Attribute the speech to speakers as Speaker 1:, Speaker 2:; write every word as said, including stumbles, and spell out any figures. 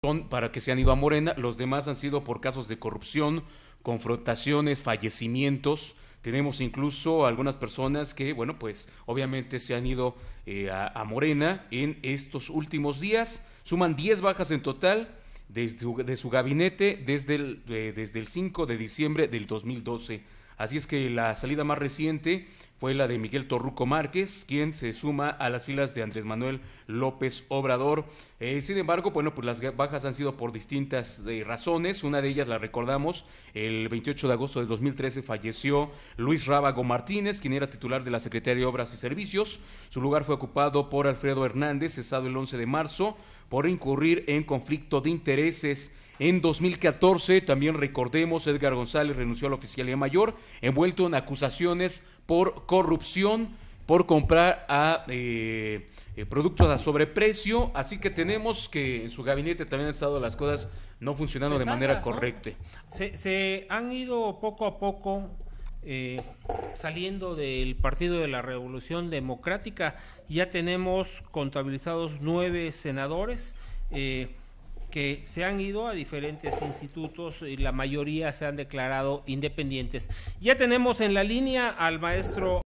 Speaker 1: son para que se han ido a Morena, los demás han sido por casos de corrupción, confrontaciones, fallecimientos. Tenemos incluso algunas personas que, bueno, pues obviamente se han ido eh, a, a Morena en estos últimos días. Suman diez bajas en total desde su, de su gabinete desde el, eh, desde el cinco de diciembre del dos mil doce. Así es que la salida más reciente fue la de Miguel Torruco Márquez, quien se suma a las filas de Andrés Manuel López Obrador. Eh, sin embargo, bueno, pues las bajas han sido por distintas eh, razones. Una de ellas la recordamos, el veintiocho de agosto de dos mil trece falleció Luis Rábago Martínez, quien era titular de la Secretaría de Obras y Servicios. Su lugar fue ocupado por Alfredo Hernández, cesado el once de marzo, por incurrir en conflicto de intereses. En dos mil catorce, también recordemos, Edgar González renunció a la oficialía mayor, envuelto en acusaciones por corrupción, por comprar a eh, eh, productos a sobreprecio, así que tenemos que en su gabinete también han estado las cosas no funcionando Pesadas, de manera correcta.
Speaker 2: ¿no? Se, se han ido poco a poco eh, saliendo del Partido de la Revolución Democrática. Ya tenemos contabilizados nueve senadores, eh, que se han ido a diferentes institutos y la mayoría se han declarado independientes. Ya tenemos en la línea al maestro